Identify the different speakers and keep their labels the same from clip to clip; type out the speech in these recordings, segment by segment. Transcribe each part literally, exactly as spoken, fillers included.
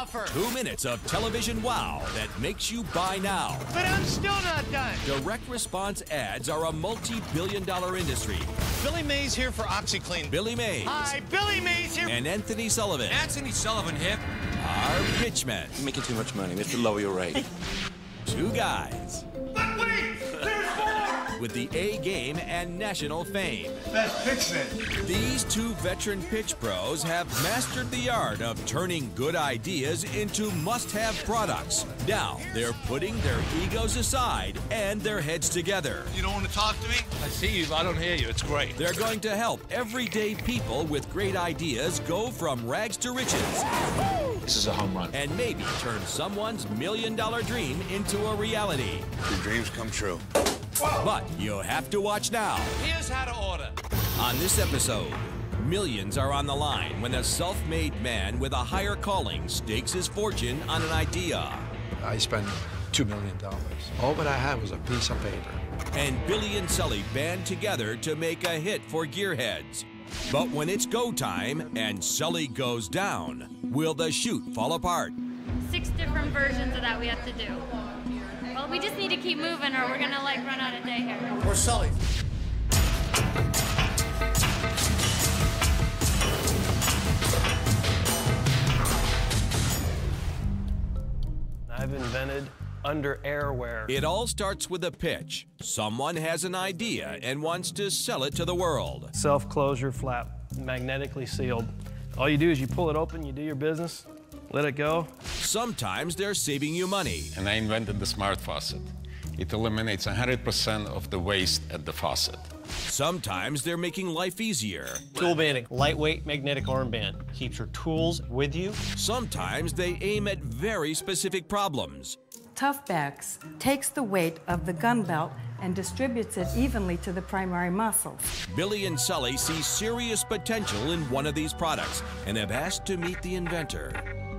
Speaker 1: offer.
Speaker 2: Two minutes of television wow that makes you buy now.
Speaker 1: But I'm still not done.
Speaker 2: Direct response ads are a multi-billion dollar industry.
Speaker 1: Billy Mays here for OxyClean.
Speaker 2: Billy Mays.
Speaker 1: Hi, Billy Mays here.
Speaker 2: And Anthony Sullivan.
Speaker 3: Anthony Sullivan here.
Speaker 2: Are pitchmen.
Speaker 4: You're making too much money. We have to lower your rate.
Speaker 2: Two guys.
Speaker 1: But wait, there's more.
Speaker 2: With the A game and national fame.
Speaker 1: That's pitchmen.
Speaker 2: These two veteran pitch pros have mastered the art of turning good ideas into must-have products. Now, they're putting their egos aside and their heads together.
Speaker 3: You don't want to talk to me? I see you, but I don't hear you. It's great.
Speaker 2: They're going to help everyday people with great ideas go from rags to riches.
Speaker 4: This is a home run.
Speaker 2: And maybe turn someone's million-dollar dream into a reality.
Speaker 3: Your dreams come true.
Speaker 2: But you have to watch now.
Speaker 3: Here's how to order.
Speaker 2: On this episode, millions are on the line when a self-made man with a higher calling stakes his fortune on an idea.
Speaker 5: I spent two million dollars. All that I had was a piece of paper.
Speaker 2: And Billy and Sully band together to make a hit for gearheads. But when it's go time and Sully goes down, will the shoot fall apart?
Speaker 6: Six different versions of that we have to do. Well, we just need to keep moving or we're gonna like run out of day here.
Speaker 1: Where's Sully?
Speaker 7: I've invented under airwear.
Speaker 2: It all starts with a pitch. Someone has an idea and wants to sell it to the world.
Speaker 7: Self-closure flap, magnetically sealed. All you do is you pull it open, you do your business, let it go.
Speaker 2: Sometimes they're saving you money.
Speaker 8: And I invented the smart faucet. It eliminates one hundred percent of the waste at the faucet.
Speaker 2: Sometimes they're making life easier.
Speaker 7: Tool banding, lightweight magnetic armband. Keeps your tools with you.
Speaker 2: Sometimes they aim at very specific problems.
Speaker 9: Toughbacks takes the weight of the gun belt and distributes it evenly to the primary muscles.
Speaker 2: Billy and Sully see serious potential in one of these products and have asked to meet the inventor.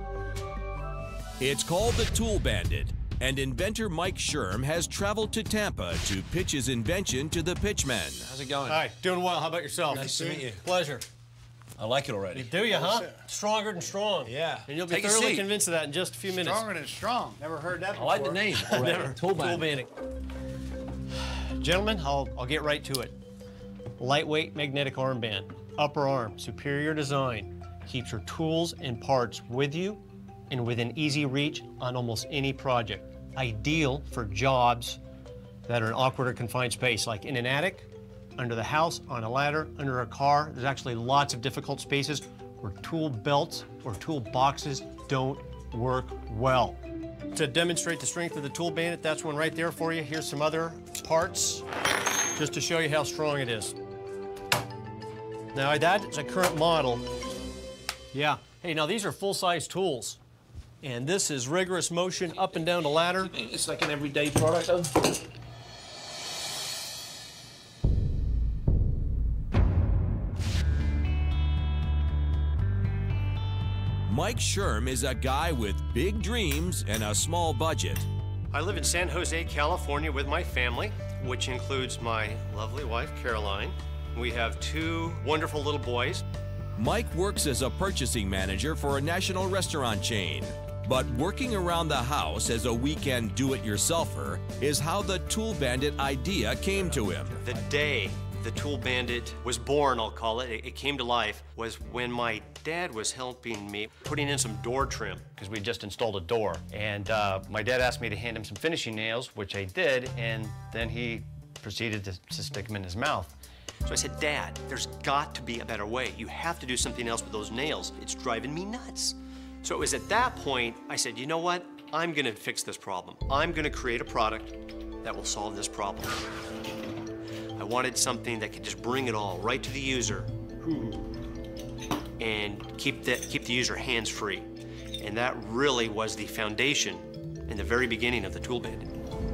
Speaker 2: It's called the Tool Bandit, and inventor Mike Sherm has traveled to Tampa to pitch his invention to the pitchmen.
Speaker 4: How's it going?
Speaker 7: Hi, doing well. How about yourself?
Speaker 4: Nice to meet you.
Speaker 7: Pleasure.
Speaker 4: I like it already.
Speaker 7: Do you, huh? Stronger than strong.
Speaker 4: Yeah.
Speaker 7: And you'll be
Speaker 4: Take a
Speaker 7: thoroughly
Speaker 4: seat.
Speaker 7: convinced of that in just a few minutes.
Speaker 1: Stronger than strong. Never heard that
Speaker 4: I
Speaker 1: before.
Speaker 4: like the name already.
Speaker 7: Never.
Speaker 4: Tool
Speaker 7: Tool
Speaker 4: bandit.
Speaker 7: banding. Gentlemen, I'll, I'll get right to it. Lightweight magnetic armband, upper arm, superior design, keeps your tools and parts with you and within easy reach on almost any project. Ideal for jobs that are in awkward or confined space, like in an attic, under the house, on a ladder, under a car. There's actually lots of difficult spaces where tool belts or tool boxes don't work well. To demonstrate the strength of the Tool Bandit, that's one right there for you. Here's some other parts, just to show you how strong it is. Now that is a current model. Yeah, hey, now these are full-size tools. And this is rigorous motion up and down the ladder.
Speaker 4: It's like an everyday product, though.
Speaker 2: Mike Sherm is a guy with big dreams and a small budget.
Speaker 7: I live in San Jose, California with my family, which includes my lovely wife, Caroline. We have two wonderful little boys.
Speaker 2: Mike works as a purchasing manager for a national restaurant chain. But working around the house as a weekend do-it-yourselfer is how the Tool Bandit idea came to him.
Speaker 7: The day the Tool Bandit was born, I'll call it, it came to life, was when my dad was helping me putting in some door trim, because we just installed a door. And uh, my dad asked me to hand him some finishing nails, which I did, and then he proceeded to, to stick them in his mouth. So I said, Dad, there's got to be a better way. You have to do something else with those nails. It's driving me nuts. So it was at that point, I said, you know what? I'm gonna fix this problem. I'm gonna create a product that will solve this problem. I wanted something that could just bring it all right to the user and keep the, keep the user hands-free. And that really was the foundation in the very beginning of the Tool Bandit.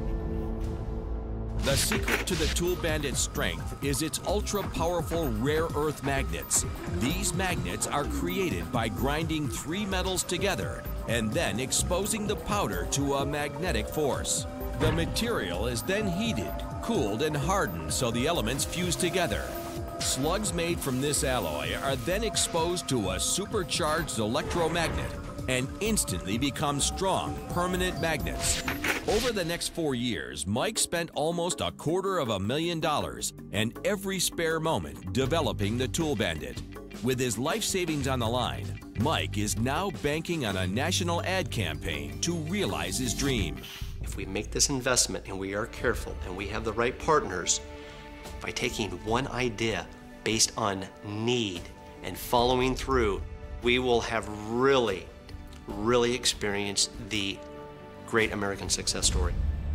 Speaker 2: The secret to the Tool Bandit's strength is its ultra-powerful rare earth magnets. These magnets are created by grinding three metals together and then exposing the powder to a magnetic force. The material is then heated, cooled, and hardened so the elements fuse together. Slugs made from this alloy are then exposed to a supercharged electromagnet and instantly become strong, permanent magnets. Over the next four years, Mike spent almost a quarter of a million dollars and every spare moment developing the Tool Bandit. With his life savings on the line, Mike is now banking on a national ad campaign to realize his dream.
Speaker 7: If we make this investment and we are careful and we have the right partners, by taking one idea based on need and following through, we will have really, really experienced the great American success story.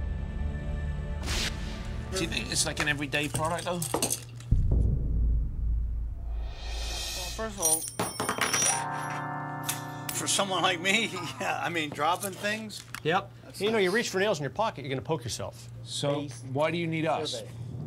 Speaker 4: Do you think it's like an everyday product, though?
Speaker 1: Well, first of all, for someone like me, yeah, I mean, dropping things.
Speaker 7: Yep. You know, you reach for nails in your pocket, you're going to poke yourself.
Speaker 4: So why do you need us?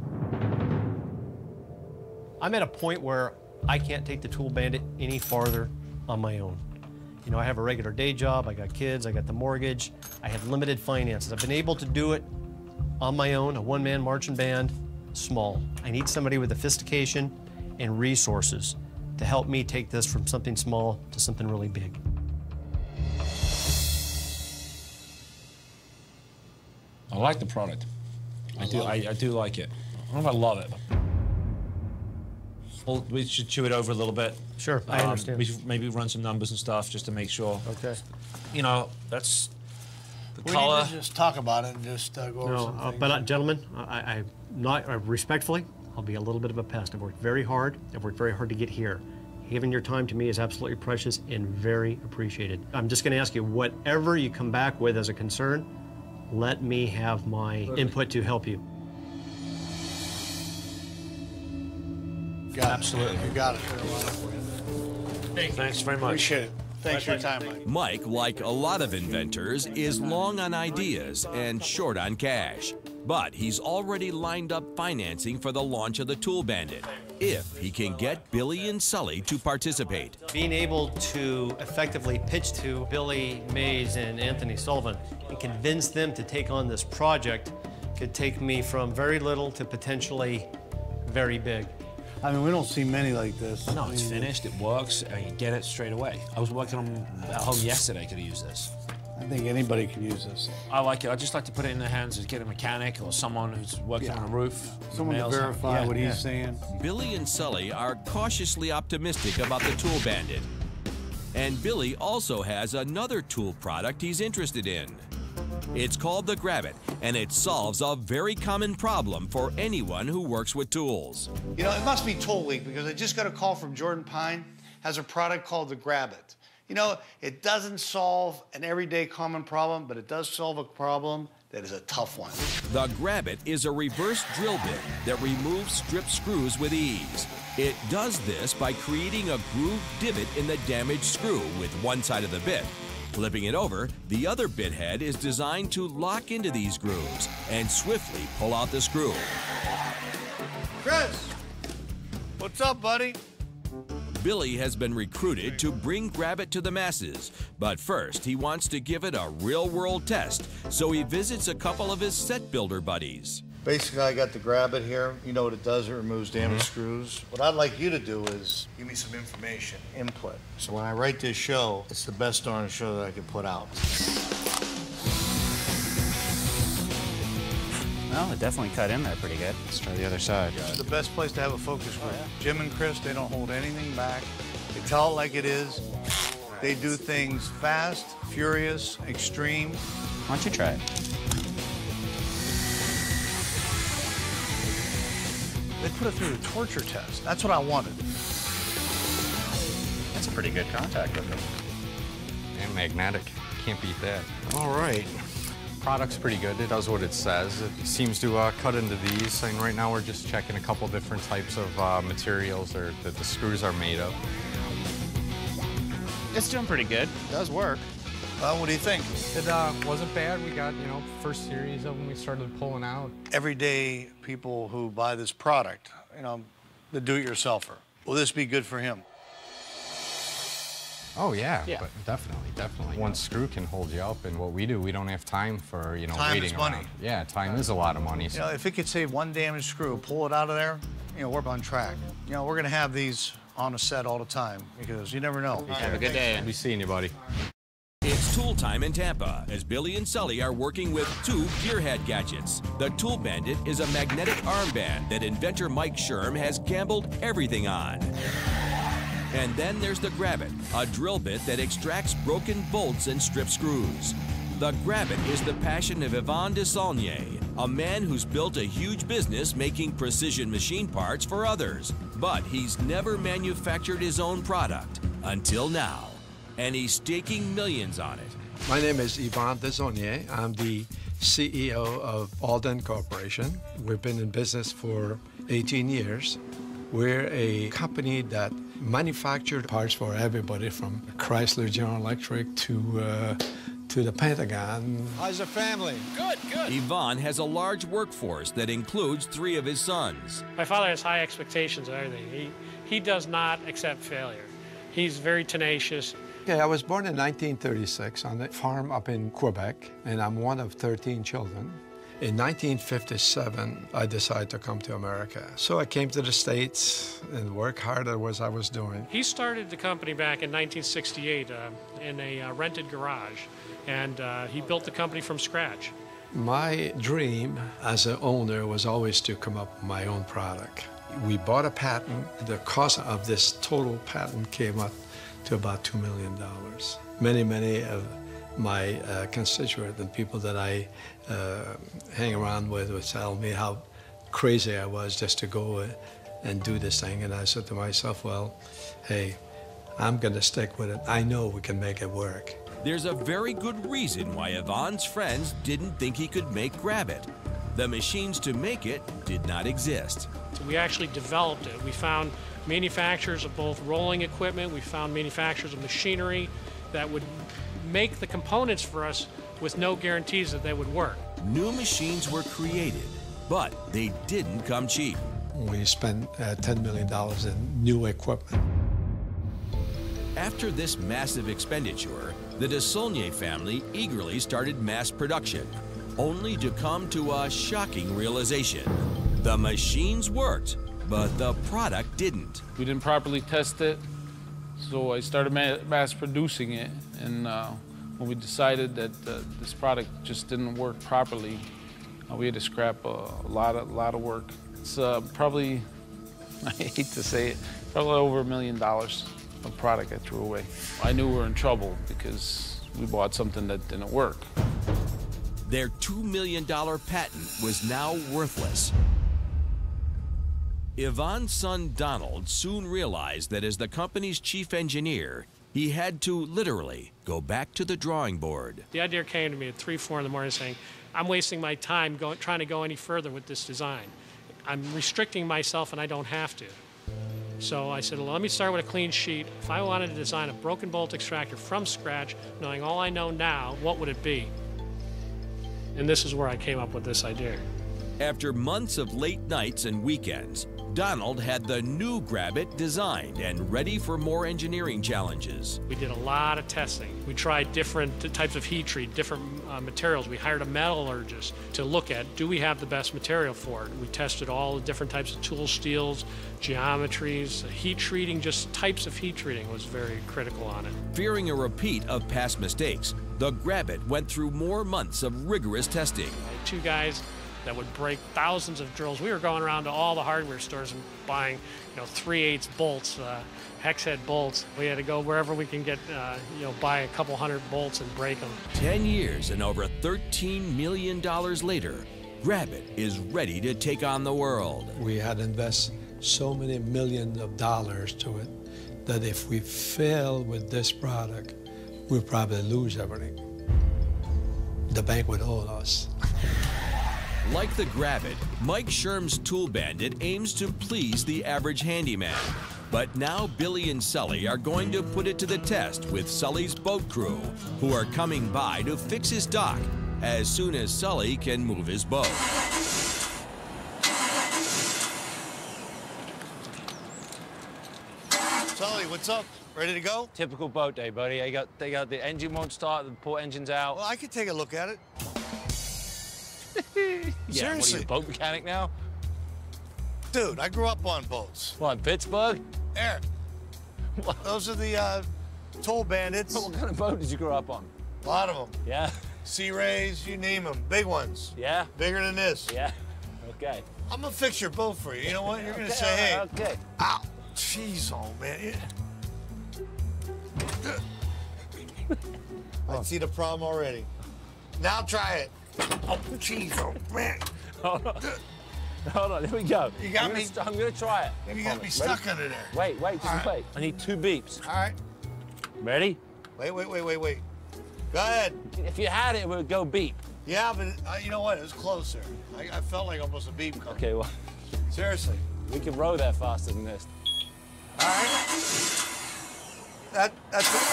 Speaker 7: I'm at a point where I can't take the Tool Bandit any farther on my own. You know, I have a regular day job, I got kids, I got the mortgage, I have limited finances. I've been able to do it on my own, a one-man marching band, small. I need somebody with sophistication and resources to help me take this from something small to something really big.
Speaker 4: I like the product. I, I do. I, I do like it. I don't know if I love it. Well, we should chew it over a little bit.
Speaker 7: Sure, I
Speaker 4: Um,
Speaker 7: understand.
Speaker 4: We should maybe run some numbers and stuff just to make sure.
Speaker 7: Okay.
Speaker 4: You know, that's the
Speaker 1: We
Speaker 4: color.
Speaker 1: need to just talk about it and just uh, go over
Speaker 7: No,
Speaker 1: some
Speaker 7: uh,
Speaker 1: things.
Speaker 7: but uh, gentlemen, I, I not uh, respectfully, I'll be a little bit of a pest. I've worked very hard. I've worked very hard to get here. Giving your time to me is absolutely precious and very appreciated. I'm just going to ask you, whatever you come back with as a concern, let me have my input to help you.
Speaker 1: Got it.
Speaker 4: Absolutely.
Speaker 1: You got it.
Speaker 4: Thanks very much.
Speaker 1: Appreciate it. Thanks for your time, Mike.
Speaker 2: Mike, like a lot of inventors, is long on ideas and short on cash. But he's already lined up financing for the launch of the Tool Bandit, if he can get Billy and Sully to participate.
Speaker 7: Being able to effectively pitch to Billy Mays and Anthony Sullivan and convince them to take on this project could take me from very little to potentially very big.
Speaker 1: I mean, we don't see many like this.
Speaker 4: No, it's finished. It works. And you get it straight away. I was working on at home yesterday. Could have used this.
Speaker 1: I think anybody could use this.
Speaker 4: I like it. I just like to put it in the hands of get a mechanic or someone who's working
Speaker 1: Yeah.
Speaker 4: on a roof.
Speaker 1: Someone to
Speaker 4: Nails it.
Speaker 1: verify
Speaker 4: Yeah,
Speaker 1: what he's
Speaker 4: yeah.
Speaker 1: saying.
Speaker 2: Billy and Sully are cautiously optimistic about the Tool Bandit. And Billy also has another tool product he's interested in. It's called the Grab-It, and it solves a very common problem for anyone who works with tools.
Speaker 1: You know, it must be Tool Week because I just got a call from Jordan Pine, has a product called the Grab-It. You know, it doesn't solve an everyday common problem, but it does solve a problem that is a tough one.
Speaker 2: The Grab-It is a reverse drill bit that removes stripped screws with ease. It does this by creating a grooved divot in the damaged screw with one side of the bit. Flipping it over, the other bit head is designed to lock into these grooves and swiftly pull out the screw.
Speaker 1: Chris, what's up, buddy?
Speaker 2: Billy has been recruited to bring Grab-It to the masses, but first he wants to give it a real-world test, so he visits a couple of his set builder buddies.
Speaker 1: Basically, I got the Grab-It here. You know what it does? It removes damaged screws. What I'd like you to do is give me some information, input. So when I write this show, it's the best darn show that I could put out.
Speaker 10: Well, it definitely cut in there pretty good. Let's try the other side.
Speaker 1: It's the best place to have a focus group. Jim and Chris, they don't hold anything back. They tell it like it is. They do things fast, furious, extreme.
Speaker 10: Why don't you try it?
Speaker 1: They put it through the torture test. That's what I wanted.
Speaker 10: That's a pretty good contact with it.
Speaker 11: And magnetic. Can't beat that. All right. Product's pretty good. It does what it says. It seems to uh, cut into these. And right now we're just checking a couple different types of uh, materials or that the screws are made of.
Speaker 10: It's doing pretty good. It does work.
Speaker 1: Uh, what do you think?
Speaker 11: It uh, wasn't bad. We got, you know, first series of them we started pulling out.
Speaker 1: Everyday people who buy this product, you know, the do-it-yourselfer, will this be good for him?
Speaker 11: Oh, yeah,
Speaker 10: Yeah.
Speaker 11: but definitely, definitely. One screw can hold you up, and what we do, we don't have time for, you know,
Speaker 1: Time
Speaker 11: waiting
Speaker 1: is money.
Speaker 11: around. Yeah, time is a lot of money.
Speaker 1: You know, if it could save one damaged screw, pull it out of there, you know, we're on track. You know, we're gonna have these on a set all the time because you never know.
Speaker 10: Have a good day.
Speaker 11: Be seeing you, buddy.
Speaker 2: Tool Time in Tampa as Billy and Sully are working with two gearhead gadgets. The Tool Bandit is a magnetic armband that inventor Mike Sherm has gambled everything on. And then there's the Grab-It, a drill bit that extracts broken bolts and strip screws. The Grab-It is the passion of Yvon Desaulniers, a man who's built a huge business making precision machine parts for others. But he's never manufactured his own product until now. And he's staking millions on it.
Speaker 5: My name is Yvon Desaulniers. I'm the C E O of Alden Corporation. We've been in business for eighteen years. We're a company that manufactures parts for everybody from Chrysler, General Electric to uh, to the Pentagon.
Speaker 12: How's the family?
Speaker 2: Good, good. Yvon has a large workforce that includes three of his sons.
Speaker 13: My father has high expectations of everything. He, he does not accept failure. He's very tenacious.
Speaker 5: Okay, I was born in nineteen thirty-six on a farm up in Quebec, and I'm one of thirteen children. In nineteen fifty-seven, I decided to come to America. So I came to the States and worked hard at what I was doing.
Speaker 13: He started the company back in nineteen sixty-eight uh, in a uh, rented garage, and uh, he built the company from scratch.
Speaker 5: My dream as an owner was always to come up with my own product. We bought a patent. The cost of this total patent came up to about two million dollars. Many, many of my uh, constituents and people that I uh, hang around with would tell me how crazy I was just to go and do this thing. And I said to myself, well, hey, I'm going to stick with it. I know we can make it work.
Speaker 2: There's a very good reason why Yvon's friends didn't think he could make Grab-It. The machines to make it did not exist.
Speaker 13: So we actually developed it. We found manufacturers of both rolling equipment, we found manufacturers of machinery that would make the components for us with no guarantees that they would work.
Speaker 2: New machines were created, but they didn't come cheap.
Speaker 5: We spent uh, ten million dollars in new equipment.
Speaker 2: After this massive expenditure, the Desaulniers family eagerly started mass production, only to come to a shocking realization. The machines worked, but the product didn't.
Speaker 14: We didn't properly test it, so I started ma mass producing it. And uh, when we decided that uh, this product just didn't work properly, uh, we had to scrap a, a lot of lot of work. It's uh, probably, I hate to say it, probably over a million dollars of product I threw away. I knew we were in trouble because we bought something that didn't work.
Speaker 2: Their two million dollar patent was now worthless. Yvon's son Donald soon realized that as the company's chief engineer, he had to literally go back to the drawing board.
Speaker 13: The idea came to me at three, four in the morning saying, I'm wasting my time go, trying to go any further with this design. I'm restricting myself and I don't have to. So I said, well, let me start with a clean sheet. If I wanted to design a broken bolt extractor from scratch, knowing all I know now, what would it be? And this is where I came up with this idea.
Speaker 2: After months of late nights and weekends, Donald had the new Grab-It designed and ready for more engineering challenges.
Speaker 13: We did a lot of testing. We tried different types of heat treat, different uh, materials. We hired a metallurgist to look at, do we have the best material for it? We tested all the different types of tool steels, geometries, heat treating, just types of heat treating was very critical on it.
Speaker 2: Fearing a repeat of past mistakes, the Grab-It went through more months of rigorous testing.
Speaker 13: Two guys that would break thousands of drills. We were going around to all the hardware stores and buying, you know, three eighths bolts, uh, hex head bolts. We had to go wherever we can get, uh, you know, buy a couple hundred bolts and break them.
Speaker 2: Ten years and over thirteen million dollars later, Grab-It is ready to take on the world.
Speaker 5: We had invested so many millions of dollars to it that if we fail with this product, we'll probably lose everything. The bank would owe us.
Speaker 2: Like the Grab-It, Mike Sherm's Tool Bandit aims to please the average handyman. But now Billy and Sully are going to put it to the test with Sully's boat crew, who are coming by to fix his dock as soon as Sully can move his boat.
Speaker 1: Sully, what's up? Ready to go?
Speaker 12: Typical boat day, buddy. I got, they got the engine won't start, the port engine's out.
Speaker 1: Well, I could take a look at it.
Speaker 12: Yeah,
Speaker 1: Seriously.
Speaker 12: what are you, a boat mechanic now?
Speaker 1: Dude, I grew up on boats.
Speaker 12: What, in Pittsburgh?
Speaker 1: Eric, those are the uh, Tool Bandits.
Speaker 12: What kind of boat did you grow up on?
Speaker 1: A lot of them.
Speaker 12: Yeah.
Speaker 1: Sea rays, you name them, big ones.
Speaker 12: Yeah.
Speaker 1: Bigger than this.
Speaker 12: Yeah. Okay.
Speaker 1: I'm gonna fix your boat for you. You know what? You're gonna
Speaker 12: Okay,
Speaker 1: say, hey.
Speaker 12: okay.
Speaker 1: Ow. Jeez, oh man. I see the problem already. Now try it. Oh, jeez, oh man.
Speaker 12: Hold on. Hold on, here we go.
Speaker 1: You got
Speaker 12: I'm
Speaker 1: me.
Speaker 12: Gonna, I'm gonna try it.
Speaker 1: You got me stuck
Speaker 12: Ready?
Speaker 1: under there.
Speaker 12: Wait, wait, just
Speaker 1: All right.
Speaker 12: wait. I need two beeps.
Speaker 1: All right.
Speaker 12: Ready?
Speaker 1: Wait, wait, wait, wait, wait. Go ahead.
Speaker 12: If you had it, it would go beep.
Speaker 1: Yeah, but uh, you know what? It was closer. I, I felt like almost a beep coming.
Speaker 12: Okay, well.
Speaker 1: Seriously.
Speaker 12: We can row that faster than this.
Speaker 1: All right. That, that's it.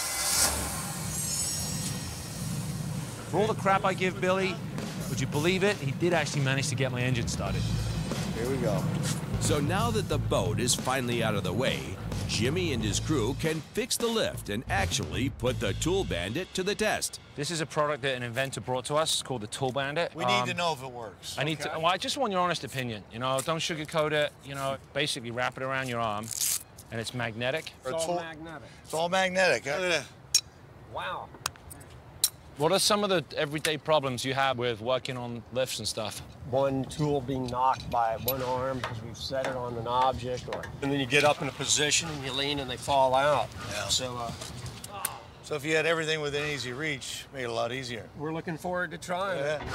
Speaker 4: For all the crap I give Billy, would you believe it? He did actually manage to get my engine started.
Speaker 1: Here we go.
Speaker 2: So now that the boat is finally out of the way, Jimmy and his crew can fix the lift and actually put the Tool Bandit to the test.
Speaker 4: This is a product that an inventor brought to us called the Tool Bandit.
Speaker 1: We need
Speaker 4: Um,
Speaker 1: to know if it works.
Speaker 4: I need
Speaker 1: okay?
Speaker 4: to, well, I just want your honest opinion. You know, don't sugarcoat it. You know, basically wrap it around your arm, and it's magnetic.
Speaker 1: It's all magnetic. It's all magnetic. Look at that.
Speaker 7: Wow.
Speaker 4: What are some of the everyday problems you have with working on lifts and stuff?
Speaker 7: One tool being knocked by one arm because we've set it on an object, or and then you get up in a position and you lean and they fall out.
Speaker 1: Yeah.
Speaker 7: So uh,
Speaker 1: So if you had everything within easy reach, make it a lot easier.
Speaker 7: we're looking forward to trying it.
Speaker 1: Yeah.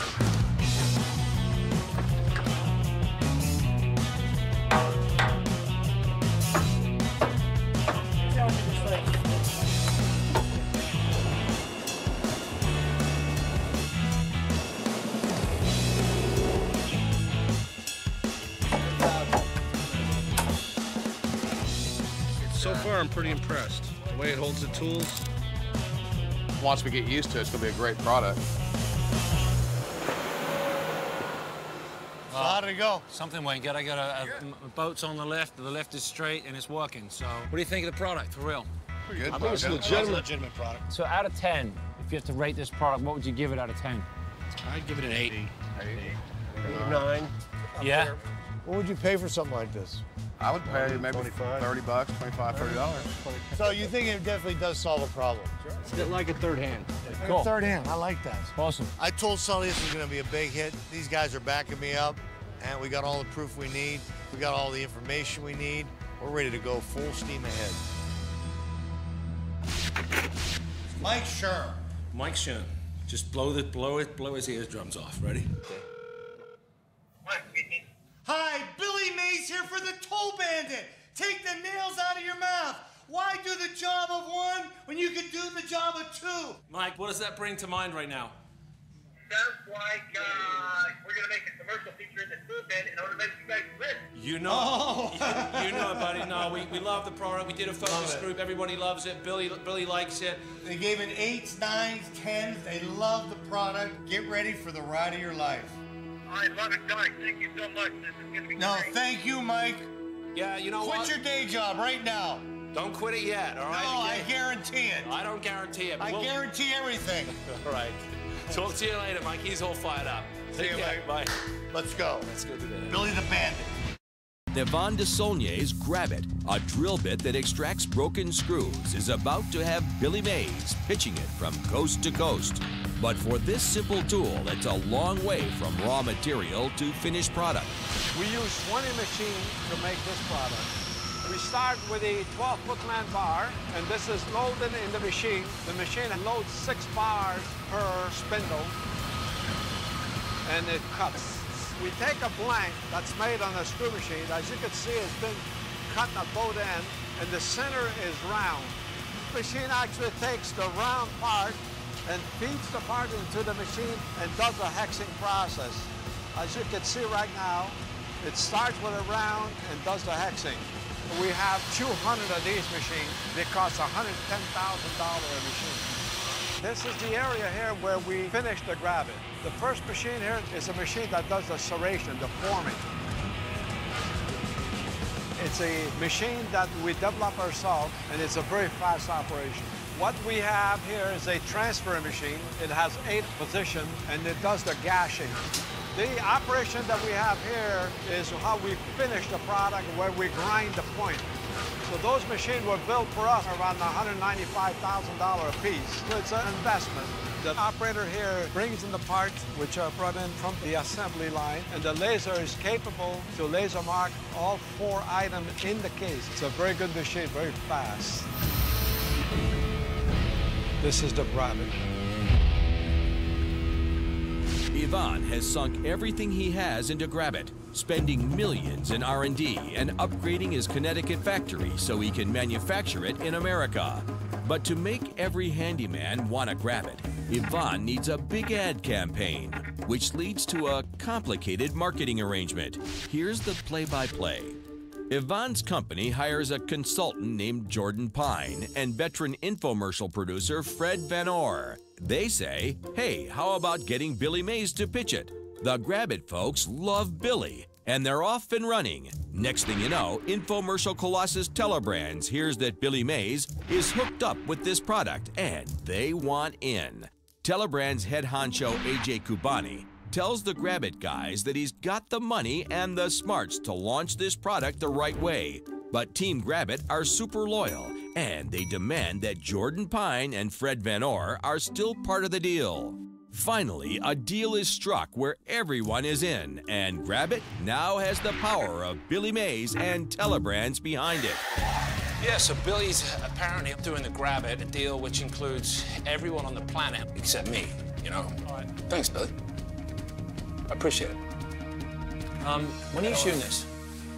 Speaker 15: So far, I'm pretty impressed. The way it holds the tools.
Speaker 16: Once we get used to it, it's gonna be a great product.
Speaker 1: So how did it go?
Speaker 4: Something went good. I got a, a, a boat's on the left, the left is straight, and it's working. So, what do you think of the product, for real?
Speaker 16: Pretty good.
Speaker 7: I think it's a legitimate.
Speaker 1: legitimate product.
Speaker 12: So out of ten, if you have to rate this product, what would you give it out of ten?
Speaker 15: I'd give it an eight.
Speaker 7: Eight, nine.
Speaker 12: Yeah?
Speaker 1: What would you pay for something like this?
Speaker 16: I would pay maybe thirty bucks, twenty-five, thirty dollars.
Speaker 1: So you think it definitely does solve a problem?
Speaker 7: It's a bit like a third hand.
Speaker 12: Cool.
Speaker 1: Third hand, I like that.
Speaker 12: Awesome.
Speaker 1: I told Sully this was gonna be a big hit. These guys are backing me up, and we got all the proof we need. We got all the information we need. We're ready to go full steam ahead. Mike Sherm.
Speaker 4: Mike Sherm. Just blow the blow it, blow his eardrums off. Ready?
Speaker 1: Hi, Billy Mays here for the Tool Bandit. Take the nails out of your mouth. Why do the job of one when you could do the job of two?
Speaker 4: Mike, what does that bring to mind right now?
Speaker 17: Sounds like uh, we're gonna make a commercial feature in the Tool Bandit in order to make you guys rich.
Speaker 4: You know,
Speaker 1: Oh.
Speaker 4: you, you know it, buddy. No, we, we love the product. We did a focus
Speaker 1: Love it.
Speaker 4: group. Everybody loves it. Billy Billy likes it.
Speaker 1: They gave it eights, nines, tens. They love the product. Get ready for the ride of your life.
Speaker 17: I love it, guys. Thank you so much. This is gonna be
Speaker 1: No,
Speaker 17: great.
Speaker 1: thank you, Mike.
Speaker 4: Yeah, you know
Speaker 1: Quit
Speaker 4: what?
Speaker 1: your day job right now.
Speaker 4: Don't quit it yet, all
Speaker 1: No,
Speaker 4: right?
Speaker 1: I guarantee it.
Speaker 4: I don't guarantee it. but
Speaker 1: I
Speaker 4: we'll-
Speaker 1: guarantee everything.
Speaker 4: All right. Talk to you later, Mike. He's all fired up.
Speaker 1: See
Speaker 4: Take
Speaker 1: you,
Speaker 4: care.
Speaker 1: Mike.
Speaker 4: Bye.
Speaker 1: Let's go.
Speaker 4: Let's go do that.
Speaker 1: Billy the Bandit.
Speaker 2: Yvonne Desaulnier's Grab It, a drill bit that extracts broken screws, is about to have Billy Mays pitching it from coast to coast. But for this simple tool, it's a long way from raw material to finished product.
Speaker 18: We use twenty machines to make this product. We start with a twelve foot man bar, and this is loaded in the machine. The machine loads six bars per spindle, and it cuts. We take a blank that's made on a screw machine. As you can see, it's been cut at both ends, and the center is round. The machine actually takes the round part and feeds the part into the machine and does the hexing process. As you can see right now, it starts with a round and does the hexing. We have two hundred of these machines. They cost one hundred ten thousand dollars a machine. This is the area here where we finish the Grab It. The first machine here is a machine that does the serration, the forming. It's a machine that we develop ourselves, and it's a very fast operation. What we have here is a transfer machine. It has eight positions, and it does the gashing. The operation that we have here is how we finish the product, where we grind the point. So those machines were built for us around one hundred ninety-five thousand dollars a piece. So it's an investment. The operator here brings in the parts, which are brought in from the assembly line, and the laser is capable to laser mark all four items in the case. It's a very good machine, very fast. This is the Grabbit.
Speaker 2: Ivan has sunk everything he has into Grabbit, spending millions in R and D and upgrading his Connecticut factory so he can manufacture it in America. But to make every handyman want to grab it, Ivan needs a big ad campaign, which leads to a complicated marketing arrangement. Here's the play-by-play. Ivan's company hires a consultant named Jordan Pine and veteran infomercial producer Fred Van Orr. They say, hey, how about getting Billy Mays to pitch it? The Grabbit folks love Billy, and they're off and running. Next thing you know, infomercial colossus Telebrands hears that Billy Mays is hooked up with this product, and they want in. Telebrands head honcho A J Kubani tells the Grabbit guys that he's got the money and the smarts to launch this product the right way. But Team Grabbit are super loyal, and they demand that Jordan Pine and Fred Van Orr are still part of the deal. Finally, a deal is struck where everyone is in, and Grabbit now has the power of Billy Mays and Telebrands behind it.
Speaker 12: Yeah, so Billy's apparently doing the Grabbit, a deal which includes everyone on the planet except me, you know? All right. Thanks, Billy. I appreciate it. Um, when are you shooting this?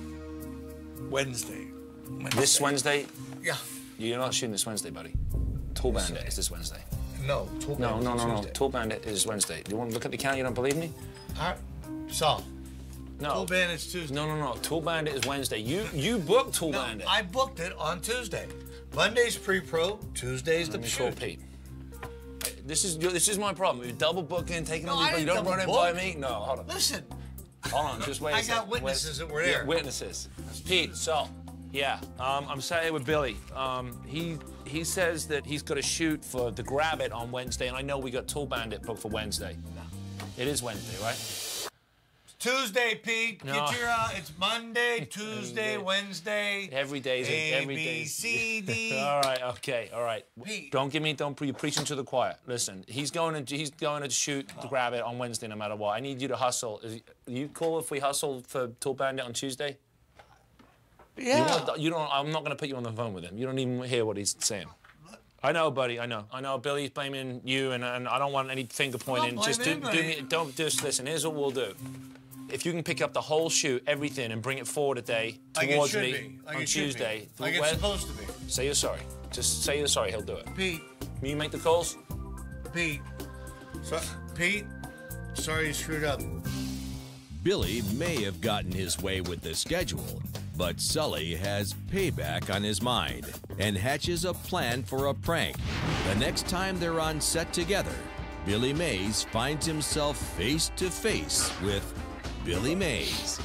Speaker 1: Wednesday. Wednesday.
Speaker 12: This Wednesday?
Speaker 1: Yeah.
Speaker 12: You're not shooting this Wednesday, buddy. Tool Bandit is this Wednesday.
Speaker 1: No, Tool Bandit.
Speaker 12: No, no,
Speaker 1: is
Speaker 12: no, no.
Speaker 1: Tuesday.
Speaker 12: Tool Bandit is Wednesday. Do you want to look at the count? You don't believe me?
Speaker 1: All right. So,
Speaker 12: No.
Speaker 1: Tool Bandit's Tuesday.
Speaker 12: No, no, no. Tool Bandit is Wednesday. You you booked Tool
Speaker 1: No,
Speaker 12: Bandit.
Speaker 1: I booked it on Tuesday. Monday's pre-pro, Tuesday's the
Speaker 12: Let me
Speaker 1: shoot.
Speaker 12: call Pete. This is this is my problem. You're double booking, taking
Speaker 1: No,
Speaker 12: all
Speaker 1: I
Speaker 12: these, you
Speaker 1: didn't
Speaker 12: don't run it
Speaker 1: double
Speaker 12: by
Speaker 1: book.
Speaker 12: me. No, hold on.
Speaker 1: Listen.
Speaker 12: Hold on, just wait a
Speaker 1: I
Speaker 12: second.
Speaker 1: got witnesses
Speaker 12: Wait-
Speaker 1: that were
Speaker 12: yeah,
Speaker 1: there.
Speaker 12: witnesses. Pete, so, yeah, um, I'm sat here with Billy. Um, he he says that he's got to shoot for the Grabbit on Wednesday, and I know we got Tool Bandit booked for Wednesday. It is Wednesday, right?
Speaker 1: Tuesday, Pete.
Speaker 12: No.
Speaker 1: Get your, uh, it's Monday, Tuesday, Wednesday.
Speaker 12: Every day's
Speaker 1: A,
Speaker 12: every
Speaker 1: B,
Speaker 12: day's-
Speaker 1: C, D.
Speaker 12: All right, okay, all right.
Speaker 1: Pete.
Speaker 12: Don't give me, don't pre- you're preaching to the choir. Listen, he's going to he's going to shoot the Grabbit on Wednesday no matter what. I need you to hustle. Is, are you cool if we hustle for Tool Bandit on Tuesday?
Speaker 1: Yeah.
Speaker 12: You don't, you don't. I'm not going to put you on the phone with him. You don't even hear what he's saying. I know, buddy. I know. I know. Billy's blaming you, and, and I don't want any finger pointing.
Speaker 1: I'm
Speaker 12: Just do,
Speaker 1: blaming
Speaker 12: do
Speaker 1: anybody.
Speaker 12: me. Don't just listen. Here's what we'll do. If you can pick up the whole shoot, everything, and bring it forward a day
Speaker 1: Like it
Speaker 12: towards
Speaker 1: should
Speaker 12: me
Speaker 1: be. Like
Speaker 12: on
Speaker 1: it should be.
Speaker 12: Tuesday,
Speaker 1: Like it's
Speaker 12: where-
Speaker 1: supposed to be.
Speaker 12: Say you're sorry. Just say you're sorry. He'll do it.
Speaker 1: Pete.
Speaker 12: Will you make the calls?
Speaker 1: Pete. So, Pete, sorry you screwed up.
Speaker 2: Billy may have gotten his way with the schedule, but Sully has payback on his mind and hatches a plan for a prank. The next time they're on set together, Billy Mays finds himself face to face with Billy Mays.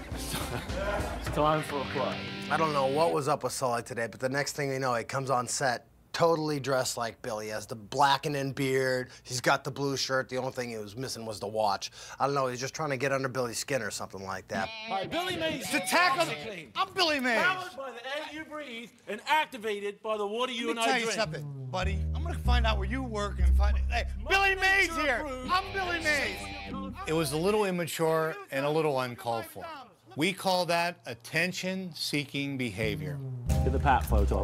Speaker 12: It's time for a play.
Speaker 19: I don't know what was up with Sully today, but the next thing you know, he comes on set totally dressed like Billy. He has the blackened beard. He's got the blue shirt. The only thing he was missing was the watch. I don't know. He's just trying to get under Billy's skin or something like that.
Speaker 20: All right, Billy Mays.
Speaker 1: To tackle the... I'm Billy Mays.
Speaker 20: Powered by the air you breathe and activated by the water you
Speaker 1: Let
Speaker 20: and
Speaker 1: me tell
Speaker 20: I
Speaker 1: you
Speaker 20: drink.
Speaker 1: something, buddy. I'm gonna find out where you work and find it. Hey, Billy Mays here. I'm Billy Mays. It was a little immature and a little uncalled for. We call that attention-seeking behavior.
Speaker 20: Get the Pat photo.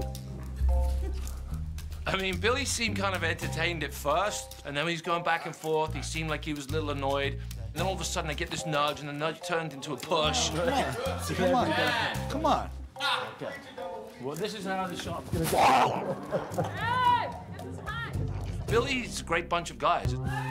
Speaker 21: I mean, Billy seemed kind of entertained at first, and then he's going back and forth. He seemed like he was a little annoyed. And then all of a sudden, I get this nudge, and the nudge turned into a push.
Speaker 1: Come on. Come on. Come on.
Speaker 20: Okay. Well, this is how the shot's gonna go.
Speaker 21: Billy's a great bunch of guys.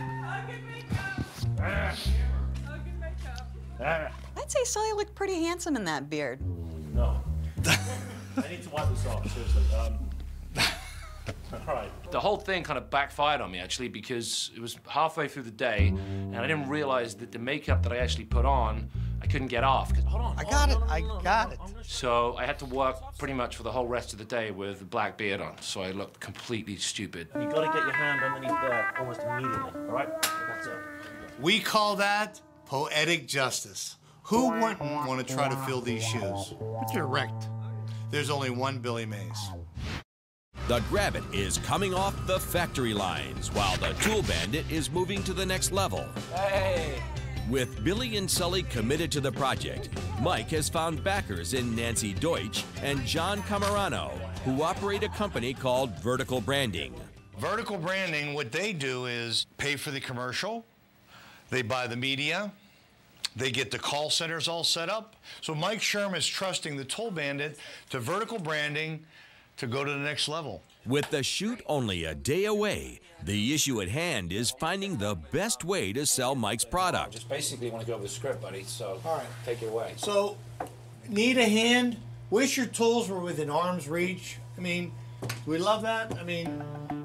Speaker 22: I'd say Sully looked pretty handsome in that beard.
Speaker 20: No. I need to wipe this off, seriously. Um, all right.
Speaker 21: The whole thing kind of backfired on me, actually, because it was halfway through the day, and I didn't realize that the makeup that I actually put on, I couldn't get off. 'Cause-
Speaker 20: Hold on.
Speaker 1: I got it. I got it.
Speaker 21: So I had to work pretty much for the whole rest of the day with a black beard on, so I looked completely stupid.
Speaker 20: You gotta get your hand underneath there almost immediately, all right? That's it.
Speaker 1: We call that Poetic justice. Who wouldn't want to try to fill these shoes? But you're wrecked. There's only one Billy Mays.
Speaker 2: The Grab-It is coming off the factory lines, while the Tool Bandit is moving to the next level.
Speaker 21: Hey!
Speaker 2: With Billy and Sully committed to the project, Mike has found backers in Nancy Deutsch and John Camarano, who operate a company called Vertical Branding.
Speaker 1: Vertical Branding, what they do is pay for the commercial, they buy the media, they get the call centers all set up. So Mike Sherm is trusting the Tool Bandit to Vertical Branding to go to the next level.
Speaker 2: With the shoot only a day away, the issue at hand is finding the best way to sell Mike's product.
Speaker 12: Just basically want to go over the script, buddy, so
Speaker 3: All right.
Speaker 12: take it away.
Speaker 3: So, need a hand? Wish your tools were within arm's reach. I mean, we love that. I mean,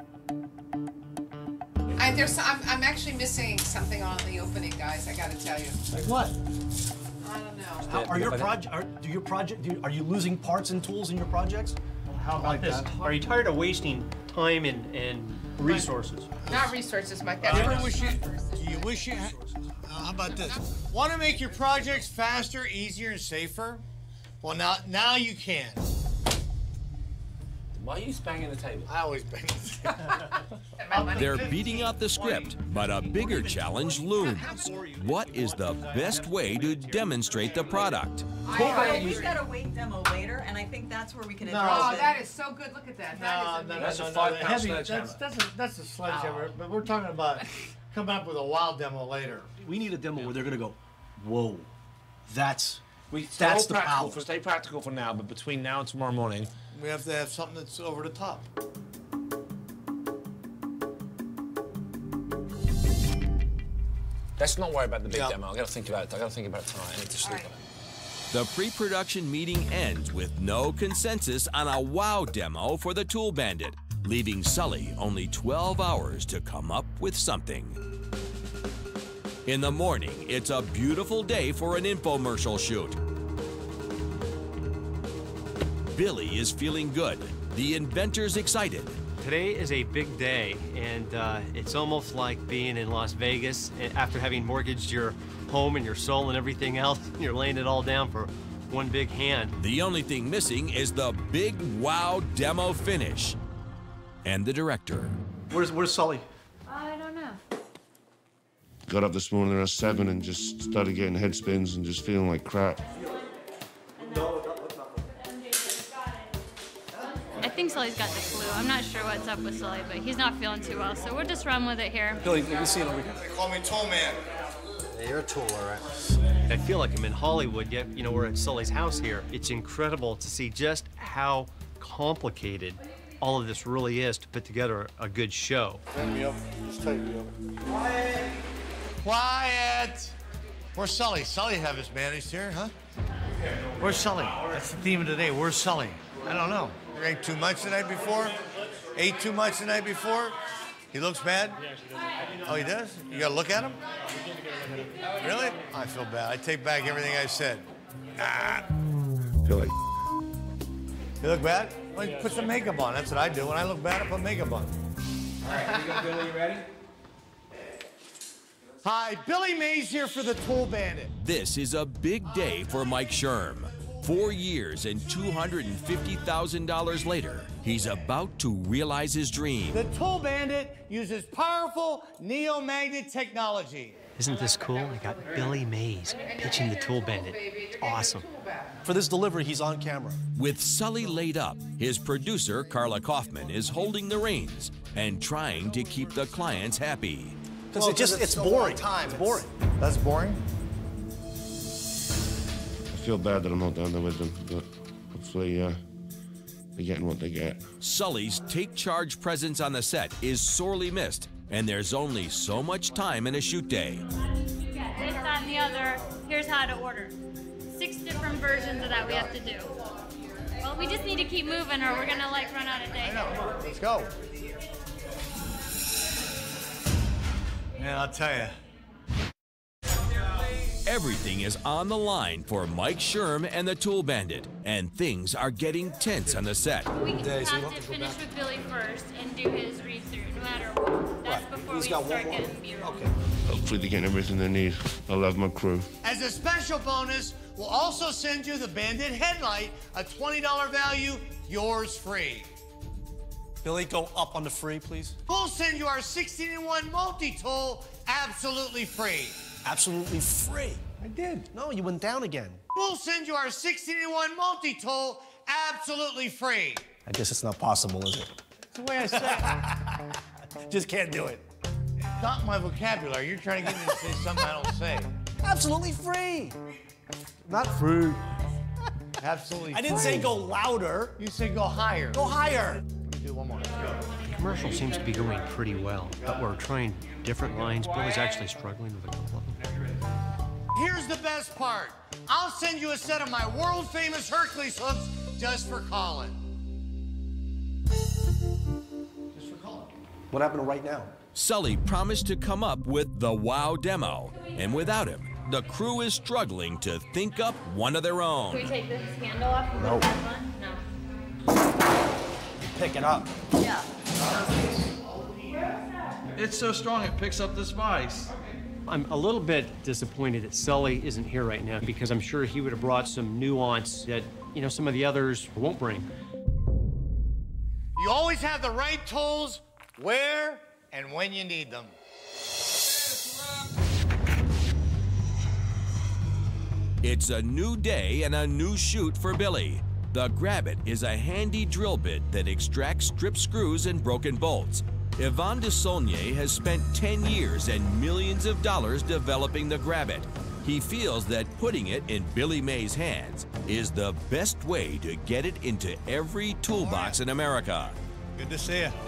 Speaker 6: I, there's, I'm, I'm actually missing something on the opening, guys. I got to tell you.
Speaker 3: like what?
Speaker 6: I don't know.
Speaker 3: How, are your project? Are do your project? Do, are you losing parts and tools in your projects?
Speaker 7: How about
Speaker 3: Like
Speaker 7: this?
Speaker 3: that.
Speaker 7: Are you tired of wasting time and, and resources?
Speaker 6: Not resources, Mike. That's
Speaker 3: You ever
Speaker 6: not
Speaker 3: wish you,
Speaker 6: resources.
Speaker 3: do you wish you had, uh, how about this? Want to make your projects faster, easier, and safer? Well, now, now you can.
Speaker 12: Why are you banging the table?
Speaker 3: I always bang the
Speaker 2: They're beating out the script, but a bigger challenge looms. What is the best way to demonstrate the product?
Speaker 22: I, we've got a weight demo later, and I think that's where we can
Speaker 3: No.
Speaker 22: address
Speaker 6: Oh,
Speaker 22: it.
Speaker 6: that is so good. Look at that. That
Speaker 3: No,
Speaker 6: is
Speaker 3: no, no,
Speaker 6: amazing.
Speaker 3: no,
Speaker 12: a
Speaker 3: no,
Speaker 12: five
Speaker 3: the
Speaker 12: pound
Speaker 3: heavy,
Speaker 12: sledgehammer.
Speaker 3: that's, that's, a, that's a sledgehammer, but we're talking about coming up with a wild demo later.
Speaker 23: We need a demo where they're gonna go, whoa, that's
Speaker 12: We
Speaker 23: that's
Speaker 12: stay
Speaker 23: the
Speaker 12: practical
Speaker 23: power.
Speaker 12: for stay practical for now, but between now and tomorrow morning,
Speaker 3: We have to have something that's over the top.
Speaker 12: let's not worry about the big
Speaker 3: Yeah.
Speaker 12: demo. I got to think about it. I got to think about it tonight. I need to sleep on it.
Speaker 2: The pre-production meeting ends with no consensus on a wow demo for the Tool Bandit, leaving Sully only twelve hours to come up with something. In the morning, it's a beautiful day for an infomercial shoot. Billy is feeling good. The inventor's excited.
Speaker 7: Today is a big day, and uh, it's almost like being in Las Vegas after having mortgaged your home and your soul and everything else. You're laying it all down for one big hand.
Speaker 2: The only thing missing is the big wow demo finish. And the director.
Speaker 23: Where's Where's Sully?
Speaker 24: I don't know.
Speaker 25: Got up this morning around seven and just started getting head spins and just feeling like crap.
Speaker 24: I think Sully's got the flu. I'm not sure what's up with Sully, but he's not feeling too well, so we'll just run with it here.
Speaker 23: Billy, let me see it over here.
Speaker 3: They call me Tool Man.
Speaker 19: Yeah, you're a tool, all right.
Speaker 7: I feel like I'm in Hollywood, yet, you know, we're at Sully's house here. It's incredible to see just how complicated all of this really is to put together a good show.
Speaker 3: Bring me up. Just tighten me up. Quiet. Quiet. Where's Sully? Sully have his managed here, huh? Where's Sully? That's the theme of the day. Where's Sully? I don't know. You ate too much the night before? Ate too much the night before? He looks bad? Oh, he does? You gotta look at him? Really? I feel bad. I take back everything I said. Ah.
Speaker 25: I feel like
Speaker 3: You look bad? Well, you put some makeup on. That's what I do. When I look bad, I put makeup on.
Speaker 12: All right, you go, Billy. You ready?
Speaker 3: Hi, Billy Mays here for the Tool Bandit.
Speaker 2: This is a big day for Mike Sherm. Four years and two hundred fifty thousand dollars later, he's about to realize his dream.
Speaker 3: The Tool Bandit uses powerful neomagnet technology.
Speaker 7: Isn't this cool? I got Billy Mays pitching the Tool Bandit. It's awesome.
Speaker 23: For this delivery, he's on camera.
Speaker 2: With Sully laid up, his producer, Carla Kaufman, is holding the reins and trying to keep the clients happy.
Speaker 23: Because it just, it's boring. It's boring.
Speaker 3: That's boring?
Speaker 25: I feel bad that I'm not down there with them, but hopefully uh, they're getting what they get.
Speaker 2: Sully's take charge presence on the set is sorely missed, and there's only so much time in a shoot day.
Speaker 24: This, that, and the other. Here's how to order. Six different versions of that we have to do. Well, we just need to keep moving or we're gonna like run out of day.
Speaker 3: I know. Let's go. Man, I'll tell you.
Speaker 2: Everything is on the line for Mike Sherm and the Tool Bandit, and things are getting tense on the set.
Speaker 24: We have to finish with Billy first and do his read-through, no matter what. That's before we
Speaker 23: He's got one
Speaker 24: start
Speaker 23: more.
Speaker 24: getting B-roll.
Speaker 23: Okay.
Speaker 25: hopefully they're getting everything they need. I love my crew.
Speaker 3: As a special bonus, we'll also send you the Bandit headlight, a twenty dollar value, yours free.
Speaker 23: Billy, go up on the free, please.
Speaker 3: We'll send you our sixteen in one multi-tool absolutely free.
Speaker 23: Absolutely free.
Speaker 3: I did.
Speaker 23: No, you went down again.
Speaker 3: We'll send you our sixteen in one multi-tool absolutely free.
Speaker 23: I guess it's not possible, is it?
Speaker 3: That's the way I say it.
Speaker 23: Just can't do it.
Speaker 3: Not my vocabulary. You're trying to get me to say something I don't say.
Speaker 23: Absolutely free.
Speaker 3: Not free. Absolutely
Speaker 23: I didn't
Speaker 3: free.
Speaker 23: say go louder.
Speaker 3: You said go higher.
Speaker 23: Go higher.
Speaker 3: Let me do one more.
Speaker 7: The commercial seems to be going pretty well, but we're trying different lines. Billy's actually struggling with a couple of them.
Speaker 3: Here's the best part. I'll send you a set of my world-famous Hercules hooks just for Colin. Just for Colin.
Speaker 23: What happened to right now?
Speaker 2: Sully promised to come up with the wow demo, and without him, the crew is struggling to think up one of their own.
Speaker 24: Can we take this handle off and
Speaker 23: No.
Speaker 24: put that on? No.
Speaker 23: Pick it up.
Speaker 24: Yeah.
Speaker 15: It's so strong it picks up this vise.
Speaker 7: I'm a little bit disappointed that Sully isn't here right now because I'm sure he would have brought some nuance that, you know, some of the others won't bring.
Speaker 3: You always have the right tools where and when you need them.
Speaker 2: It's a new day and a new shoot for Billy. The Grab-It is a handy drill bit that extracts stripped screws and broken bolts. Yvon Desaulniers has spent ten years and millions of dollars developing the Grab-It. He feels that putting it in Billy Mays' hands is the best way to get it into every toolbox in America.
Speaker 3: Good to see you.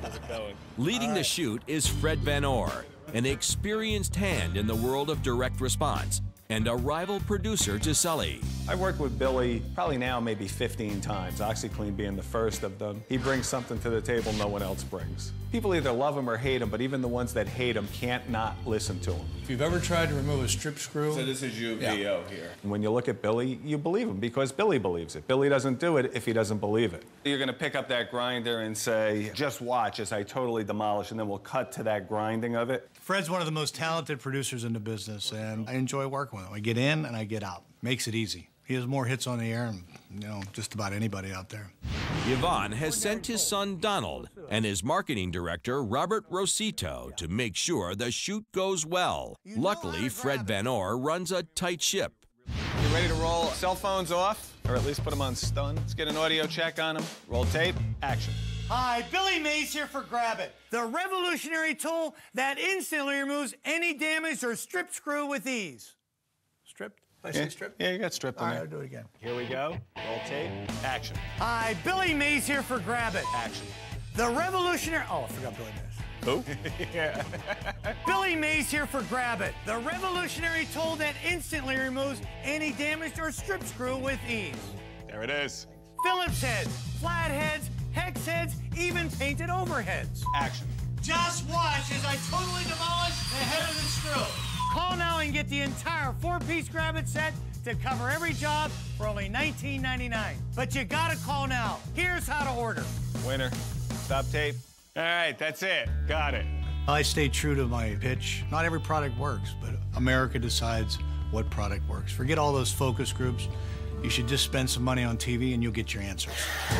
Speaker 2: Leading the shoot is Fred Van Orr, an experienced hand in the world of direct response and a rival producer to Sully.
Speaker 8: I've worked with Billy probably now maybe fifteen times, OxyClean being the first of them. He brings something to the table no one else brings. People either love him or hate him, but even the ones that hate him can't not listen to him.
Speaker 9: If you've ever tried to remove a strip screw...
Speaker 16: So this is U V O
Speaker 9: Yeah.
Speaker 16: here.
Speaker 8: And when you look at Billy, you believe him because Billy believes it. Billy doesn't do it if he doesn't believe it. You're gonna pick up that grinder and say, just watch as I totally demolish, and then we'll cut to that grinding of it.
Speaker 9: Fred's one of the most talented producers in the business, and I enjoy working with him. I get in and I get out. Makes it easy. He has more hits on the air than, you know, just about anybody out there.
Speaker 2: Yvon has sent his son Donald and his marketing director Robert Rosito to make sure the shoot goes well. Luckily, Fred Van Orr runs a tight ship.
Speaker 8: You ready to roll cell phones off, or at least put them on stun? Let's get an audio check on them. Roll tape, action.
Speaker 3: Hi, Billy Mays here for Grab-It, the revolutionary tool that instantly removes any damaged or stripped screw with ease. Stripped? Did I
Speaker 8: Yeah,
Speaker 3: say stripped?
Speaker 8: yeah, you got stripped in
Speaker 3: All right,
Speaker 8: there.
Speaker 3: I'll do it again.
Speaker 8: Here we go. Roll tape, action.
Speaker 3: Hi, Billy Mays here for Grab-It.
Speaker 8: Action.
Speaker 3: The revolutionary... Oh, I forgot Billy Mays.
Speaker 8: Who? Yeah.
Speaker 3: Billy Mays here for Grab-It, the revolutionary tool that instantly removes any damaged or stripped screw with ease.
Speaker 8: There it is.
Speaker 3: Phillips heads, flat heads, hex heads, even painted overheads.
Speaker 8: Action.
Speaker 3: Just watch as I totally demolish the head of the screw. Call now and get the entire four-piece Grab-It set to cover every job for only nineteen ninety-nine. But you gotta call now. Here's how to order.
Speaker 8: Winner. Stop tape. All right, that's it. Got it.
Speaker 9: I stay true to my pitch. Not every product works, but America decides what product works. Forget all those focus groups. You should just spend some money on T V and you'll get your answers.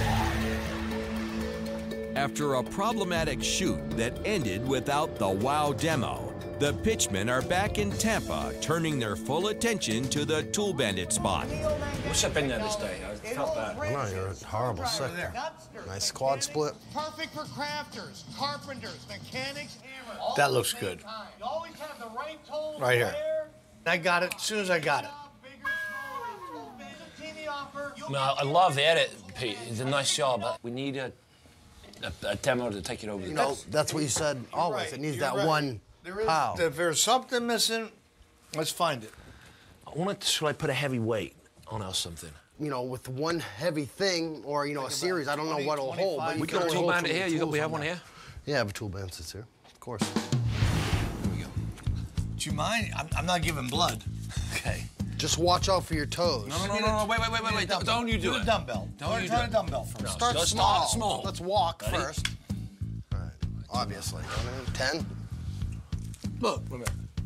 Speaker 2: After a problematic shoot that ended without the wow demo, the pitchmen are back in Tampa, turning their full attention to the Tool Bandit spot.
Speaker 12: What's up in there this day? I felt bad.
Speaker 19: I know, you're horrible sick. Nice quad split.
Speaker 3: Perfect for crafters, carpenters, mechanics, hammers.
Speaker 9: That looks good.
Speaker 3: You always have the right tools
Speaker 9: Right here.
Speaker 3: where-
Speaker 9: I got it as soon as I got it.
Speaker 12: No, I love the edit, Pete. It's a nice job, but we need a, a, a demo to take it over.
Speaker 19: You know, that's what you said always.
Speaker 3: right,
Speaker 19: It needs
Speaker 3: you're
Speaker 19: that
Speaker 3: right.
Speaker 19: one
Speaker 3: There is,
Speaker 19: pow.
Speaker 3: if there's something missing, let's find it.
Speaker 23: I want to, should I put a heavy weight on or something?
Speaker 19: You know, with one heavy thing or, you know, a series, I don't know what it'll hold, but you
Speaker 23: We
Speaker 19: can
Speaker 23: got a
Speaker 19: only
Speaker 23: tool
Speaker 19: hold
Speaker 23: bandit
Speaker 19: from
Speaker 23: here.
Speaker 19: the
Speaker 23: You got,
Speaker 19: tools
Speaker 23: we have
Speaker 19: on
Speaker 23: one
Speaker 19: there.
Speaker 23: here.
Speaker 19: Yeah, I have a tool bandit sits here, of course.
Speaker 9: Do you mind? I'm, I'm not giving blood.
Speaker 23: Okay.
Speaker 19: Just watch out for your toes.
Speaker 23: No, no, no, no, no. Wait, wait, wait, wait, wait. Don't, don't you do
Speaker 9: Do
Speaker 23: it.
Speaker 9: a dumbbell.
Speaker 23: Don't
Speaker 9: Start
Speaker 23: you
Speaker 9: trying
Speaker 23: do
Speaker 9: a
Speaker 23: it.
Speaker 9: dumbbell first.
Speaker 23: No,
Speaker 19: Start
Speaker 23: let's
Speaker 19: small.
Speaker 23: start small.
Speaker 19: Let's walk
Speaker 23: Ready?
Speaker 19: first. All right, obviously. Ten.
Speaker 9: Look, wait a minute.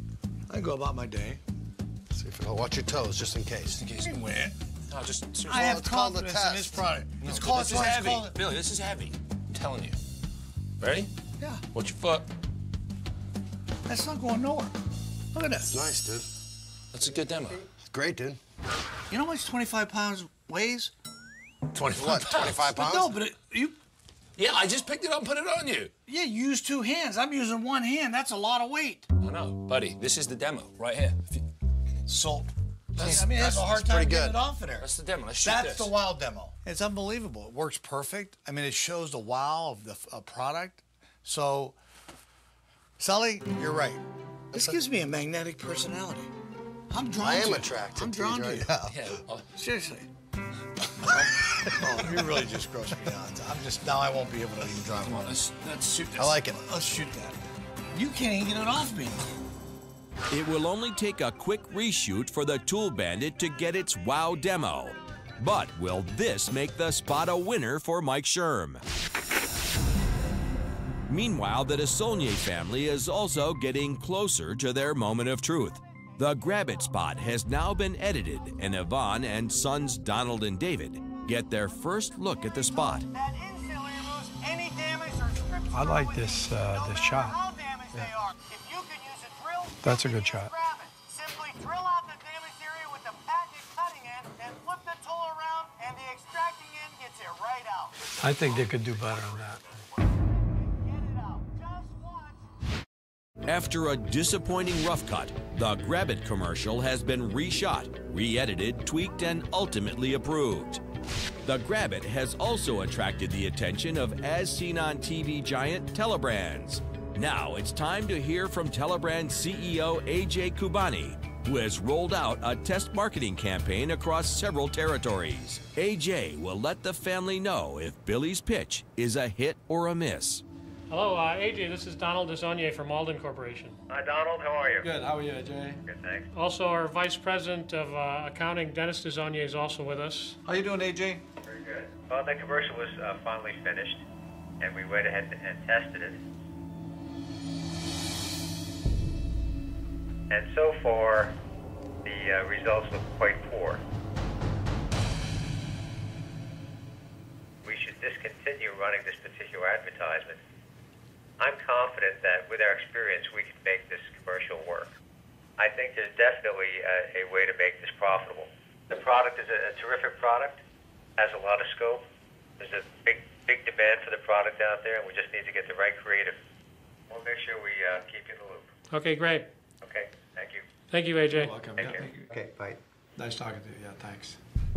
Speaker 9: I go about my day.
Speaker 19: See if it'll watch your toes, just in case.
Speaker 12: Just in case. No, just seriously.
Speaker 9: I have
Speaker 19: it's called a
Speaker 9: confidence in this
Speaker 19: test.
Speaker 9: product.
Speaker 12: No,
Speaker 9: it's
Speaker 12: but
Speaker 9: called,
Speaker 12: this
Speaker 9: that's
Speaker 12: is
Speaker 9: why it's
Speaker 12: heavy.
Speaker 9: called it.
Speaker 12: Billy, this is heavy. I'm telling you. Ready?
Speaker 9: Yeah.
Speaker 12: Watch your foot.
Speaker 9: That's not going nowhere. Look at that.
Speaker 19: It's nice, dude.
Speaker 12: That's a good demo.
Speaker 19: It's great, dude.
Speaker 9: You know how much twenty-five pounds weighs?
Speaker 12: twenty-five
Speaker 19: What,
Speaker 12: pounds?
Speaker 19: twenty-five
Speaker 9: But
Speaker 19: pounds?
Speaker 9: no, but it, you,
Speaker 12: Yeah, I just picked it up and put it on you.
Speaker 9: yeah, you use two hands. I'm using one hand. That's a lot of weight.
Speaker 12: I know, buddy. This is the demo right here. If you-
Speaker 9: So,
Speaker 12: That's-
Speaker 9: I mean, it has
Speaker 12: that's-
Speaker 9: a hard
Speaker 12: that's
Speaker 9: time
Speaker 12: pretty
Speaker 9: getting
Speaker 12: good.
Speaker 9: it off of there.
Speaker 12: That's the demo. Let's shoot
Speaker 9: That's
Speaker 12: this.
Speaker 9: the wow demo. It's unbelievable. It works perfect. I mean, it shows the wow of the uh, product. So, Sully, you're right. This gives me a magnetic personality. I'm drawn
Speaker 19: I
Speaker 9: to
Speaker 19: am
Speaker 9: you.
Speaker 19: attracted
Speaker 9: I'm
Speaker 19: to
Speaker 9: drawn
Speaker 19: you
Speaker 9: to
Speaker 19: right
Speaker 9: you.
Speaker 19: now.
Speaker 12: Yeah. uh,
Speaker 9: Seriously. Oh, you really just grossed me down. I'm just, now I won't be able to even drive
Speaker 12: Come on,
Speaker 9: one.
Speaker 12: let's, let's shoot this.
Speaker 19: I like it.
Speaker 9: Let's shoot that. You can't even get it off me.
Speaker 2: It will only take a quick reshoot for the Tool Bandit to get its wow demo. But will this make the spot a winner for Mike Sherm? Meanwhile, the DeSaulnier family is also getting closer to their moment of truth. The Grab It spot has now been edited, and Yvonne and sons Donald and David get their first look at the spot.
Speaker 18: I like this uh, this shot. Yeah. That's a good shot.
Speaker 17: Simply drill out the damaged area with the packet cutting end and flip the tool around and the extracting end gets it right out.
Speaker 18: I think they could do better on that.
Speaker 2: After a disappointing rough cut, the Grab It commercial has been reshot, re-edited, tweaked, and ultimately approved. The Grab It has also attracted the attention of as seen on T V giant Telebrands. Now it's time to hear from Telebrand C E O A J Kubani, who has rolled out a test marketing campaign across several territories. A J will let the family know if Billy's pitch is a hit or a miss.
Speaker 7: Hello, uh, A J, this is Donald DeSaulnier from Alden Corporation.
Speaker 17: Hi, Donald. How are you?
Speaker 18: Good. How are you, Jay?
Speaker 17: Good, thanks.
Speaker 7: Also, our Vice President of uh, Accounting, Dennis DeSaulnier, is also with us.
Speaker 9: How you doing, A J?
Speaker 17: Very good. Well, the commercial was uh, finally finished, and we went ahead and tested it. And so far, the uh, results look quite poor. We should discontinue running this particular advertisement. I'm confident that with our experience, we can make this commercial work. I think there's definitely a, a way to make this profitable. The product is a, a terrific product, has a lot of scope. There's a big, big demand for the product out there, and we just need to get the right creative. We'll make sure we uh, keep you in the loop.
Speaker 7: Okay, great.
Speaker 17: Okay, thank you.
Speaker 7: Thank you, A J.
Speaker 18: You're welcome.
Speaker 17: Take
Speaker 18: Yeah,
Speaker 17: care.
Speaker 18: thank you.
Speaker 19: Okay, bye.
Speaker 18: Nice talking to you. Yeah, thanks.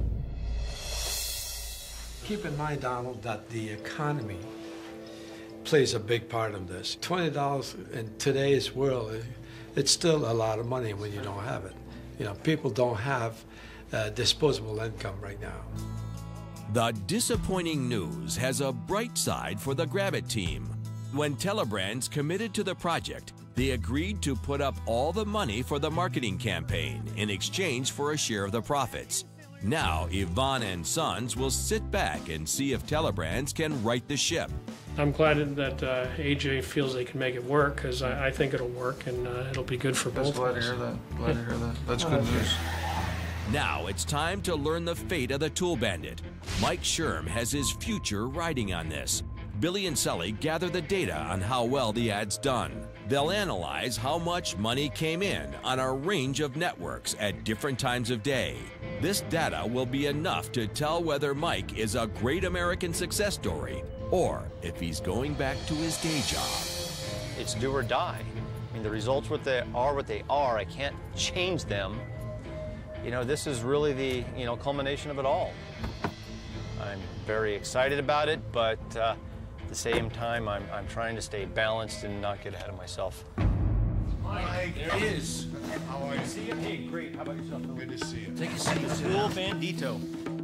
Speaker 18: Keep in mind, Donald, that the economy plays a big part of this. twenty dollars in today's world, it's still a lot of money when you don't have it. You know, people don't have uh, disposable income right now.
Speaker 2: The disappointing news has a bright side for the Grab It team. When Telebrands committed to the project, they agreed to put up all the money for the marketing campaign in exchange for a share of the profits. Now, Yvonne and Sons will sit back and see if Telebrands can right the ship.
Speaker 7: I'm glad that uh, A J feels they can make it work, because I, I think it'll work, and uh, it'll be good for both
Speaker 15: Just glad
Speaker 7: of
Speaker 15: to
Speaker 7: us.
Speaker 15: hear that. Glad to hear that. That's good news.
Speaker 2: Now it's time to learn the fate of the Tool Bandit. Mike Sherm has his future riding on this. Billy and Sully gather the data on how well the ad's done. They'll analyze how much money came in on a range of networks at different times of day. This data will be enough to tell whether Mike is a great American success story or if he's going back to his day job.
Speaker 5: It's do or die. I mean, the results what they are what they are. I can't change them. You know, this is really the, you know, culmination of it all. I'm very excited about it, but uh, at the same time, I'm, I'm trying to stay balanced and not get ahead of myself.
Speaker 3: Mike,
Speaker 21: there he is.
Speaker 3: How are you?
Speaker 21: See you? Hey, great. How about yourself?
Speaker 3: Good to see you.
Speaker 21: Take a seat.
Speaker 20: Tool Bandito.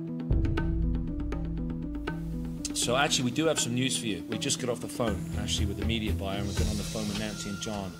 Speaker 21: So actually, we do have some news for you. We just got off the phone, actually, with the media buyer, and we've been on the phone with Nancy and John.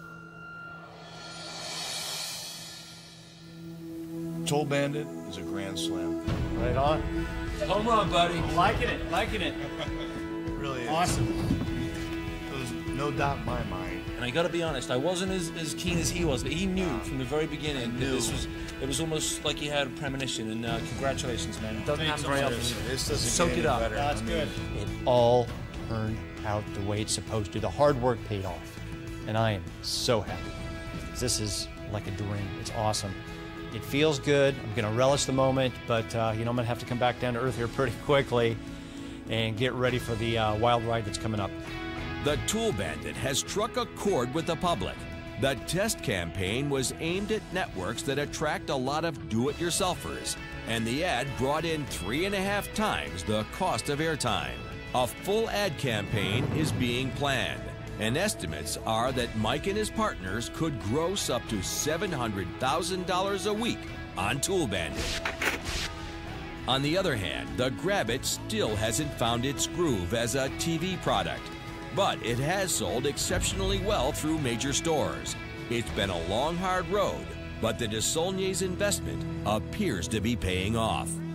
Speaker 3: Tool Bandit is a grand slam.
Speaker 5: Right on.
Speaker 21: Home run, buddy.
Speaker 20: Liking it, liking it.
Speaker 9: Really is.
Speaker 20: Awesome.
Speaker 9: There's no doubt in my mind
Speaker 4: And I got to be honest, I wasn't as, as keen as he was, but he knew from the very beginning that this was, it was almost like he had a premonition. And uh, congratulations, man. It doesn't happen very often.
Speaker 9: This doesn't
Speaker 4: Soak
Speaker 9: get
Speaker 4: it
Speaker 9: any
Speaker 4: up.
Speaker 9: better.
Speaker 4: That's
Speaker 9: I mean,
Speaker 4: good.
Speaker 7: It all turned out the way it's supposed to. The hard work paid off. And I am so happy. This is like a dream. It's awesome. It feels good. I'm going to relish the moment, but uh, you know, I'm going to have to come back down to earth here pretty quickly and get ready for the uh, wild ride that's coming up.
Speaker 2: The Tool Bandit has struck a chord with the public. The test campaign was aimed at networks that attract a lot of do-it-yourselfers, and the ad brought in three and a half times the cost of airtime. A full ad campaign is being planned, and estimates are that Mike and his partners could gross up to seven hundred thousand dollars a week on Tool Bandit. On the other hand, the Grab-It still hasn't found its groove as a T V product, but it has sold exceptionally well through major stores. It's been a long, hard road, but the de Saulniers investment appears to be paying off.